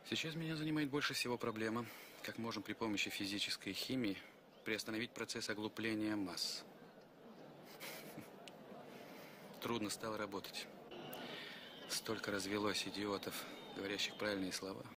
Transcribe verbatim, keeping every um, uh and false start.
Сейчас меня занимает больше всего проблема, как можем при помощи физической химии приостановить процесс оглупления масс. Трудно стало работать. Столько развелось идиотов, говорящих правильные слова.